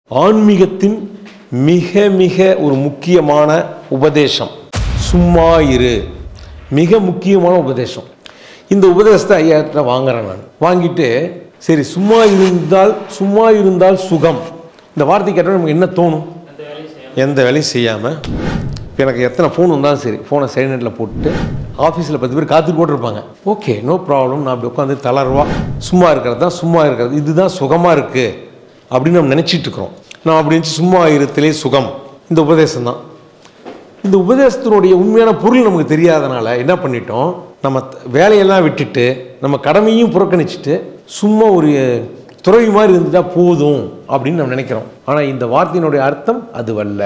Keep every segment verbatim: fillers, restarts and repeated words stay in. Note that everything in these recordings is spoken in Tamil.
ஆன்மீகத்தின் மிக மிக ஒரு முக்கியமான உபதேசம் சும்மா இரு. மிக முக்கியமான உபதேசம். இந்த உபதேசத்தை ஐயாட்ட வாங்குறேன். நான் வாங்கிட்டு சரி சும்மா இருந்தால் சும்மா இருந்தால் சுகம் இந்த வார்த்தை கேட்டால் நமக்கு என்ன தோணும்? எந்த வேலையும் செய்யாமல் எனக்கு எத்தனை ஃபோன் வந்தாலும் சரி ஃபோனை சைலண்டில் போட்டு ஆஃபீஸில் பத்து பேர் காத்துட்டு போட்டுருப்பாங்க. ஓகே நோ ப்ராப்ளம், நான் அப்படி உட்காந்து தளர்வா சும்மா இருக்கிறது தான் சும்மா இருக்கிறது, இதுதான் சுகமாக இருக்குது அப்படின்னு நம்ம நினச்சிட்டு இருக்கிறோம். நான் அப்படி இருந்துச்சு சும்மா இருத்தலே சுகம். இந்த உபதேசம் தான். இந்த உபதேசத்தினுடைய உண்மையான பொருள் நமக்கு தெரியாதனால என்ன பண்ணிட்டோம், நம்ம வேலையெல்லாம் விட்டுட்டு நம்ம கடமையும் புறக்கணிச்சுட்டு சும்மா ஒரு துறவி மாதிரி இருந்துட்டால் போதும் அப்படின்னு நம்ம நினைக்கிறோம். ஆனால் இந்த வார்த்தையினுடைய அர்த்தம் அதுவல்ல.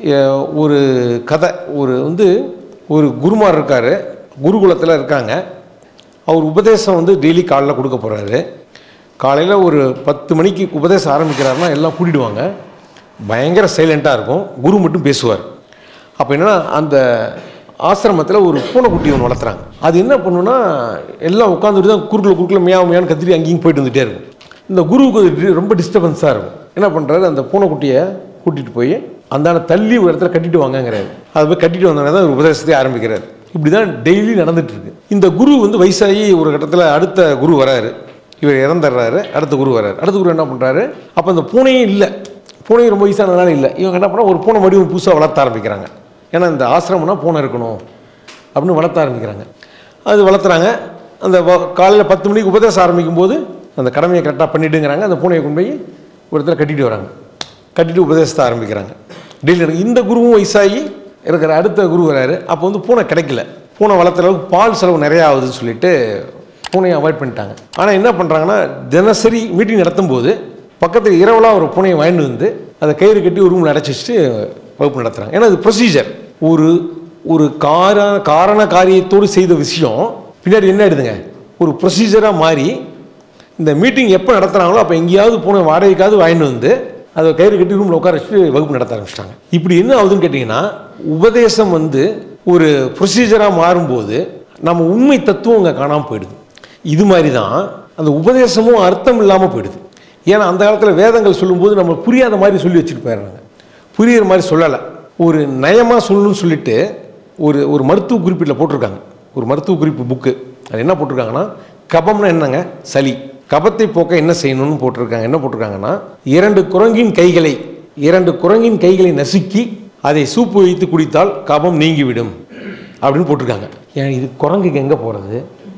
ஒரு கதை, ஒரு வந்து ஒரு குருமார் இருக்கார், குருகுலத்தில் இருக்காங்க. அவர் உபதேசம் வந்து டெய்லி காலையில் கொடுக்க போகிறாரு. காலையில் ஒரு பத்து மணிக்கு உபதேசம் ஆரம்பிக்கிறாருன்னா எல்லாம் கூட்டிடுவாங்க. பயங்கர சைலண்ட்டாக இருக்கும், குரு மட்டும் பேசுவார். அப்போ என்னென்னா அந்த ஆசிரமத்தில் ஒரு பூனைக்குட்டி ஒன்று வளர்த்துறாங்க. அது என்ன பண்ணுன்னா எல்லாம் உட்காந்துட்டு தான் குறுக்கில் குறுக்கில் மியா மியான்னு கத்திரி அங்கேயும் போயிட்டு வந்துகிட்டே இருக்கும். இந்த குருவுக்கு ரொம்ப டிஸ்டர்பன்ஸாக இருக்கும். என்ன பண்ணுறாரு, அந்த பூனைக்குட்டியை கூட்டிகிட்டு போய் அந்த தள்ளி ஒரு இடத்துல கட்டிட்டு வாங்கங்கிறாரு. அதை போய் கட்டிட்டு வந்தோடனே தான் ஒரு உபதேசத்தை ஆரம்பிக்கிறார். இப்படி தான் டெய்லி நடந்துட்டு இருக்கு. இந்த குரு வந்து வயசாகி ஒரு கட்டத்தில் அடுத்த குரு வராரு, இவர் இறந்துடுறாரு, அடுத்த குரு வராரு. அடுத்த குரு என்ன பண்ணுறாரு, அப்போ அந்த பூனையும் இல்லை, பூனையும் ரொம்ப வயசானதுனால இல்லை. இவங்க என்ன பண்ணால் ஒரு பூனை மறுபடியும் புதுசாக வளர்த்த ஆரம்பிக்கிறாங்க. ஏன்னா இந்த ஆசிரமம்னா பூனை இருக்கணும் அப்படின்னு வளர்த்த ஆரம்பிக்கிறாங்க. அது வளர்த்துறாங்க. அந்த காலையில் பத்து மணிக்கு உபதேசம் ஆரம்பிக்கும் போது அந்த கடமையை கரெக்டாக பண்ணிட்டுங்கிறாங்க. அந்த பூனையை கொண்டு போய் ஒரு இடத்துல கட்டிட்டு வராங்க. கட்டிட்டு உபதேசத்தை ஆரம்பிக்கிறாங்க. டெய்லி இந்த குருவும் வயசாகி இருக்கிற அடுத்த குரு வராரு. அப்போ வந்து பூனை கிடைக்கல, பூனை வளர்த்துற அளவுக்கு பால் செலவு நிறையா ஆகுதுன்னு சொல்லிட்டு பூனையை அவாய்ட் பண்ணிட்டாங்க. ஆனால் என்ன பண்ணுறாங்கன்னா தினசரி மீட்டிங் நடத்தும் போது பக்கத்தில் இரவலாக ஒரு பூனையை வாங்கிட்டு வந்து அதை கயிறு கட்டி ஒரு ரூமில் அடைச்சி வச்சுட்டு வகுப்பு நடத்துகிறாங்க. ஏன்னா அது ப்ரொசீஜர். ஒரு ஒரு கார காரண காரியத்தோடு செய்த விஷயம் பின்னாடி என்ன ஆயிடுதுங்க, ஒரு ப்ரொசீஜராக மாறி இந்த மீட்டிங் எப்போ நடத்துகிறாங்களோ அப்போ எங்கேயாவது பூனை வாடகைக்காவது வாங்கிட்டு வந்து அதை கயிறு கட்டி ரூமில் உட்கார வச்சுட்டு வகுப்பு நடத்த ஆரம்பிச்சிட்டாங்க. இப்படி என்ன ஆகுதுன்னு கேட்டிங்கன்னா உபதேசம் வந்து ஒரு ப்ரொசீஜராக மாறும்போது நம்ம உண்மை தத்துவம் அங்கே காணாமல் போயிடுது. இது மாதிரி தான் அந்த உபதேசமும் அர்த்தம் இல்லாமல் போயிடுது. ஏன்னா அந்த காலத்தில் வேதங்கள் சொல்லும்போது நம்ம புரியாத மாதிரி சொல்லி வச்சுட்டு போயிடுறாங்க, புரிகிற மாதிரி சொல்லலை. ஒரு நயமாக சொல்லணும்னு சொல்லிட்டு ஒரு ஒரு மருத்துவ குறிப்பீட்டில் போட்டிருக்காங்க. ஒரு மருத்துவ குறிப்பு புக்கு, அது என்ன போட்டிருக்காங்கன்னா கபம்னா என்னங்க, சளி. கபத்தை போக்க என்ன செய்யணும்னு போட்டிருக்காங்க. என்ன போட்டிருக்காங்கன்னா இரண்டு குரங்கின் கைகளை இரண்டு குரங்கின் கைகளை நசுக்கி அதை சூப்பு வைத்து குடித்தால் கபம் நீங்கிவிடும் அப்படின்னு போட்டிருக்காங்க. ஏன் இது குரங்குக்கு எங்கே போகிறது,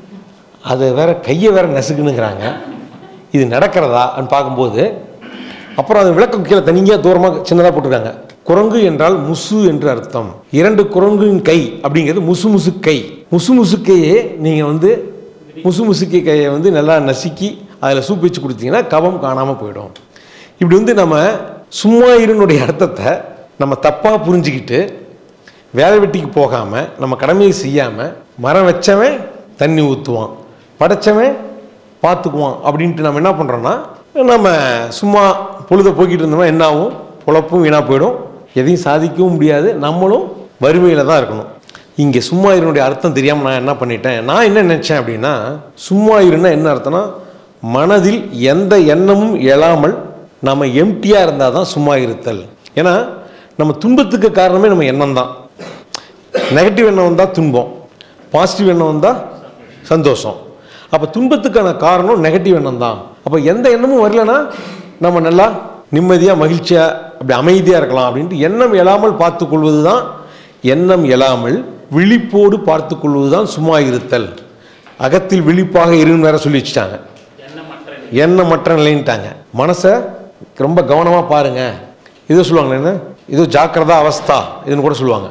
அதை வேற கையை வேற நசுக்குனுங்கிறாங்க. இது நடக்கிறதா அப்படின்னு பார்க்கும்போது அப்புறம் அது விளக்கம் கீழே தனியாக தூரமாக சின்னதாக போட்டிருக்காங்க. குரங்கு என்றால் முசு என்று அர்த்தம். இரண்டு குரங்கின் கை அப்படிங்கிறது முசு முசு கை. முசு முசுக்கையே நீங்கள் வந்து முசு முசுக்கை கையை வந்து நல்லா நசுக்கி அதில் சூப் வச்சு கொடுத்தீங்கன்னா கபம் காணாமல் போயிடும். இப்படி வந்து நம்ம சும்மா இருனுடைய அர்த்தத்தை நம்ம தப்பாக புரிஞ்சுக்கிட்டு வேலை வெட்டிக்கு போகாமல் நம்ம கடமையை செய்யாமல் மரம் வச்சவன் தண்ணி ஊற்றுவான், படைச்சவன் பார்த்துக்குவான் அப்படின்ட்டு நம்ம என்ன பண்ணுறோன்னா நம்ம சும்மா பொழுதை போக்கிட்டு இருந்தோம்னா என்ன ஆகும், பொழப்பும் வீணாக போயிடும், எதையும் சாதிக்கவும் முடியாது, நம்மளும் வறுமையில் தான் இருக்கணும். இங்கே சும்மா இருனுடைய அர்த்தம் தெரியாமல் நான் என்ன பண்ணிட்டேன், நான் என்ன நினச்சேன் அப்படின்னா சும்மா இருன்னா என்ன அர்த்தம்னா மனதில் எந்த எண்ணமும் எழாமல் நம்ம எம்டியாக இருந்தால் தான் சும்மா இருத்தல். ஏன்னா நம்ம துன்பத்துக்கு காரணமே நம்ம எண்ணம் தான். நெகட்டிவ் எண்ணம் வந்தால் துன்பம், பாசிட்டிவ் எண்ணம் வந்தால் சந்தோஷம். அப்போ துன்பத்துக்கான காரணம் நெகட்டிவ் எண்ணம் தான். அப்போ எந்த எண்ணமும் வரலன்னா நம்ம நல்லா நிம்மதியாக மகிழ்ச்சியாக அப்படி அமைதியாக இருக்கலாம் அப்படின்ட்டு எண்ணம் எழாமல் பார்த்து கொள்வது தான். எண்ணம் எழாமல் விழிப்போடு பார்த்து கொள்வது தான் சும்மா இருத்தல். அகத்தில் விழிப்பாக இருன்னு வேற சொல்லி வச்சுட்டாங்க, எண்ணமற்ற நிலைன்ட்டாங்க. மனசை ரொம்ப கவனமாக பாருங்க, இதோ சொல்லுவாங்க என்ன இதோ ஜாக்கிரதா அவஸ்தா இதுன்னு கூட சொல்லுவாங்க.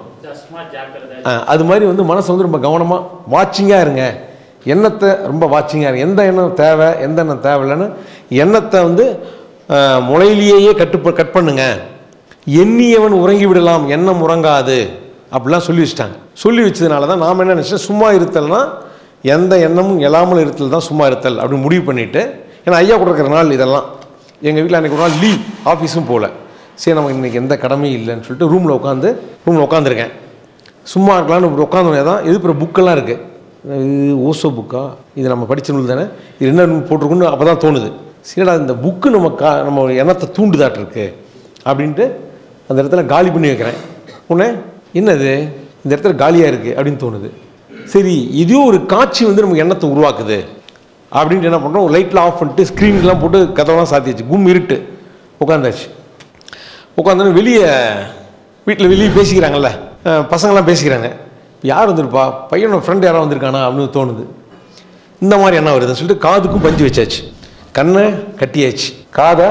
அது மாதிரி வந்து மனசை வந்து ரொம்ப கவனமாக வாட்சிங்காக இருங்க, எண்ணத்தை ரொம்ப வாட்சிங்காக இருங்க. எந்த எண்ணம் தேவை எந்த எண்ணம் தேவையில்லைன்னு எண்ணத்தை வந்து முளையிலேயே கட்டு கட் பண்ணுங்க. எண்ணியவன் உறங்கி விடலாம் எண்ணம் உறங்காது அப்படிலாம் சொல்லி வச்சுட்டாங்க. சொல்லி வச்சதுனால தான் நாம் என்ன நினச்சோம், சும்மா இருத்தல்னா எந்த எண்ணமும் எழாமல் இருத்தல் தான் சும்மா இருத்தல் அப்படின்னு முடிவு பண்ணிவிட்டு. ஏன்னா ஐயா கொடுக்குற நாள் இதெல்லாம். எங்கள் வீட்டில் அன்றைக்கி ஒரு நாள் லீவ், ஆஃபீஸும் போகல. சரி நமக்கு இன்றைக்கி எந்த கடமையும் இல்லைன்னு சொல்லிட்டு ரூமில் உட்காந்து ரூமில் உட்காந்துருக்கேன். சும்மா இருக்கலான்னு இப்படி உட்காந்தோடனே தான் எதிர்ப்புற புக்கெல்லாம் இருக்குது. இது ஓசோ புக்கா, இது நம்ம படித்த நூல் தானே, இது என்ன போட்டிருக்குன்னு அப்போ தான் தோணுது. சரிடா இந்த புக்கு நம்ம கா நம்ம எண்ணத்தை தூண்டுதாட்டிருக்கு, அப்படின்ட்டு அந்த இடத்துல காலி பண்ணி வைக்கிறேன். உடனே என்னது இந்த இடத்துல காலியாக இருக்குது அப்படின்னு தோணுது. சரி, இதோ ஒரு காட்சி வந்து நமக்கு எண்ணத்தை உருவாக்குது அப்படின்ட்டு என்ன பண்ணுறோம், லைட்லாம் ஆஃப் பண்ணிட்டு ஸ்க்ரீன்லாம் போட்டு கதவெல்லாம் சாத்தியாச்சு, கும் இருட்டு. உட்காந்தாச்சு. உட்காந்தோன்னு வெளியே வீட்டில் வெளியே பேசிக்கிறாங்கல்ல, பசங்களாம் பேசிக்கிறாங்க. யார் வந்துருப்பா, பையனோட ஃப்ரெண்ட் யாராவது வந்திருக்கானா அப்படின்னு தோணுது. இந்த மாதிரி என்ன வருதுன்னு சொல்லிட்டு காதுக்கும் பஞ்சு வச்சாச்சு, கண்ணை கட்டியாச்சு, காதை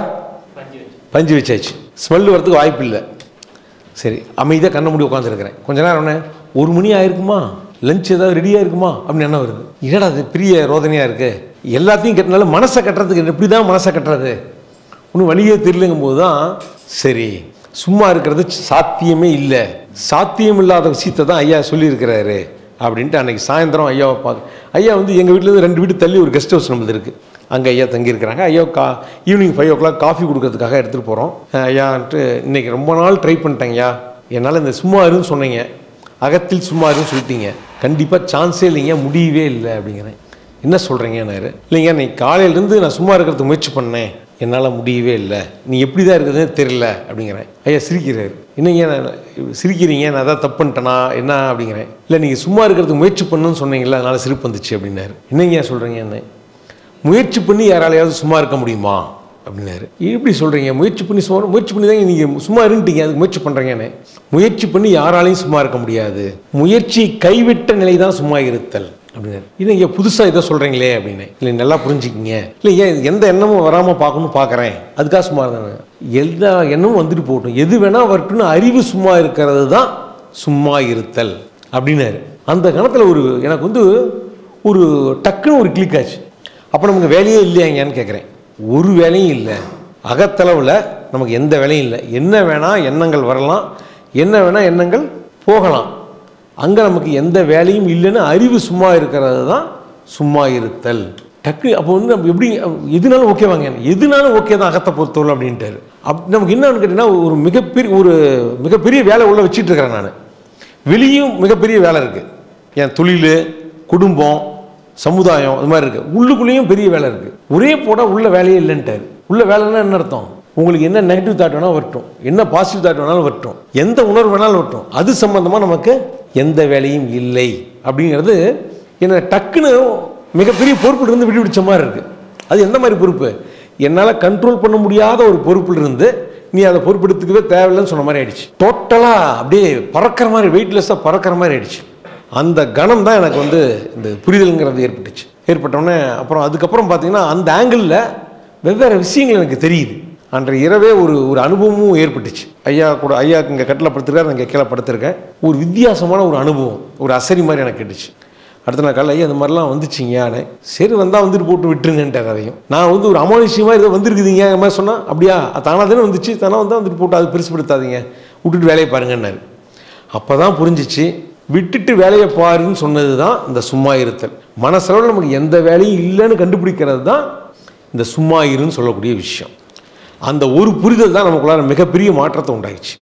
பஞ்சு வச்சாச்சு. ஸ்மெல் வரதுக்கு வாய்ப்பு இல்லை. சரி, அமைதியாக கண்ணை மூடி உட்காந்துருக்கிறேன். கொஞ்ச நேரம் என்ன, ஒரு மணி ஆயிருக்குமா, லஞ்ச் ஏதாவது ரெடியாக இருக்குமா அப்படின்னு என்ன வருது. என்னடா அது பெரிய ரோதனையாக இருக்குது, எல்லாத்தையும் கட்டினால மனசை கட்டுறதுக்கு எப்படி தான் மனசை கட்டுறது ஒன்றும் வழியே தெரியலங்கும் போது தான் சரி, சும்மா இருக்கிறது சாத்தியமே இல்லை, சாத்தியம் இல்லாத விஷயத்தை தான் ஐயா சொல்லியிருக்கிறாரு அப்படின்ட்டு அன்றைக்கி சாயந்தரம் ஐயாவை பார்க்க. ஐயா வந்து எங்கள் வீட்டிலேருந்து ரெண்டு வீட்டு தள்ளி ஒரு கெஸ்ட் ஹவுஸ் நம்மளது இருக்குது, அங்கே ஐயா தங்கியிருக்கிறாங்க. ஐயா கா evening five o'clock coffee கொடுக்கறதுக்காக எடுத்துகிட்டு போகிறோம். ஐயான்ட்டு இன்றைக்கி ரொம்ப நாள் ட்ரை பண்ணிட்டேங்கய்யா, என்னால் இந்த சும்மா இருன்னு சொன்னீங்க, அகத்தில் சும்மா இருன்னு சொல்லிட்டீங்க, கண்டிப்பாக சான்ஸே இல்லைங்க, முடியவே இல்லை அப்படிங்கிறேன். என்ன சொல்கிறீங்கன்னாரு. இல்லைங்க, நீ காலையிலேருந்து நான் சும்மா இருக்கிறதுக்கு முயற்சி பண்ணேன், என்னால் முடியவே இல்லை, நீ எப்படி தான் இருக்கிறதுனே தெரியல அப்படிங்கிறேன். ஐயா சிரிக்கிறாரு. என்னங்க சிரிக்கிறீங்க, நான் அதான் தப்பு பண்ணிட்டேனா என்ன அப்படிங்கிறேன். இல்லை, நீங்கள் சும்மா இருக்கிறதுக்கு முயற்சி பண்ணுன்னு சொன்னீங்களா, அதனால் சிரிப்பு வந்துச்சு அப்படின்னாரு. என்னங்க சொல்கிறீங்க, என்ன முயற்சி பண்ணி யாராலையாவது சும்மா இருக்க முடியுமா அப்படின்னாரு. எப்படி சொல்கிறீங்க, முயற்சி பண்ணி சும்மா முயற்சி பண்ணி தான் நீங்கள் சும்மா இருந்துட்டீங்க, அதுக்கு முயற்சி பண்ணுறீங்கன்னு. முயற்சி பண்ணி யாராலையும் சும்மா இருக்க முடியாது, முயற்சி கைவிட்ட நிலை தான் சும்மா இருத்தல் அப்படின்னாரு. இல்லை இங்கே புதுசாக இதை சொல்கிறீங்களே அப்படின்னு. இல்லை நல்லா புரிஞ்சுக்கிங்க. இல்லை ஏன் எந்த எண்ணமும் வராமல் பார்க்கணும்னு பார்க்குறேன், அதுக்காக சும்மா இருந்தேன். எல்லா எண்ணமும் வந்துட்டு போகட்டும், எது வேணால் வரட்டும்னு அறிவு சும்மா இருக்கிறது தான் சும்மா இருத்தல் அப்படின்னாரு. அந்த கணத்தில் ஒரு எனக்கு வந்து ஒரு டக்குன்னு ஒரு கிளிக் ஆச்சு. அப்போ நமக்கு வேலையே இல்லையாங்கன்னு கேட்குறேன். ஒரு வேலையும் இல்லை, அகத்தளவில் நமக்கு எந்த வேலையும் இல்லை. என்ன வேணால் எண்ணங்கள் வரலாம், என்ன வேணால் எண்ணங்கள் போகலாம், அங்கே நமக்கு எந்த வேலையும் இல்லைன்னு அறிவு சும்மா இருக்கிறது தான் சும்மா இருத்தல். டக்கு அப்போ வந்து நம்ம எப்படி எதுனாலும் ஓகே வாங்க, எதுனாலும் ஓகே தான் அகத்தை பொறுத்தவரை அப்படின்ட்டாரு. அப் நமக்கு என்னன்னு கேட்டிங்கன்னா, ஒரு மிகப்பெரிய ஒரு மிகப்பெரிய வேலை உள்ள வச்சுட்டு இருக்கிறேன் நான். வெளியும் மிகப்பெரிய வேலை இருக்குது, என் தொழில், குடும்பம், சமுதாயம், இது மாதிரி இருக்குது. உள்ளுக்குள்ளேயும் பெரிய வேலை இருக்குது. ஒரே போட உள்ள வேலையே இல்லைன்ட்டாரு. உள்ள வேலைன்னா என்ன அர்த்தம், உங்களுக்கு என்ன நெகட்டிவ் தாட் வேணாலும் வரட்டும், என்ன பாசிட்டிவ் தாட் வேணாலும் வரட்டும், எந்த உணர்வு வேணாலும் வரட்டும், அது சம்பந்தமாக நமக்கு எந்த வேலையும் இல்லை அப்படிங்கிறது என்ன டக்குன்னு மிகப்பெரிய பொறுப்புலேருந்து விடுவிடிச்ச மாதிரி இருக்குது. அது எந்த மாதிரி பொறுப்பு, என்னால் கண்ட்ரோல் பண்ண முடியாத ஒரு பொறுப்புலேருந்து நீ அதை பொறுப்பெடுத்துக்கவே தேவையில்லைன்னு சொன்ன மாதிரி ஆயிடுச்சு. டோட்டலாக அப்படியே பறக்கிற மாதிரி, வெயிட்லெஸ்ஸாக பறக்கிற மாதிரி ஆயிடுச்சு. அந்த கணம் தான் எனக்கு வந்து இந்த புரிதலுங்கிறது ஏற்பட்டுச்சு. ஏற்பட்டோடனே அப்புறம் அதுக்கப்புறம் பார்த்தீங்கன்னா அந்த ஆங்கிளில் வெவ்வேறு விஷயங்கள் எனக்கு தெரியுது. அன்றைய இரவே ஒரு ஒரு அனுபவமும் ஏற்பட்டுச்சு. ஐயா கூட ஐயாவுக்கு இங்கே கட்டில் படுத்திருக்காரு, நான் இங்கே கீழே படுத்திருக்கேன். ஒரு வித்தியாசமான ஒரு அனுபவம், ஒரு அசரி மாதிரி எனக்கு கேட்டுச்சு. அடுத்த நாள் காலையில் ஐயா இந்த மாதிரிலாம் வந்துச்சிங்கயானே. சரி, வந்தால் வந்துட்டு போட்டு விட்டுருங்கன்ட்டு அதையும் நான் வந்து ஒரு அமானுஷியமாக இதை வந்துருக்குதுங்க அந்த மாதிரி சொன்னால், அப்படியா தானாக தானே வந்துச்சு, தானாக வந்தால் வந்துட்டு போட்டு அது பெருசுப்படுத்தாதீங்க, விட்டுட்டு வேலையை பாருங்கன்னாரு. அப்போ தான் புரிஞ்சிச்சு, விட்டுட்டு வேலையை பாருன்னு சொன்னது தான் இந்த சும்மா இருத்தல். மனசளவில் நமக்கு எந்த வேலையும் இல்லைன்னு கண்டுபிடிக்கிறது தான் இந்த சும்மா இருன்னு சொல்லக்கூடிய விஷயம். அந்த ஒரு புரிதல் தான் நமக்குள்ளார மிகப்பெரிய மாற்றத்தை உண்டாயிடுச்சு.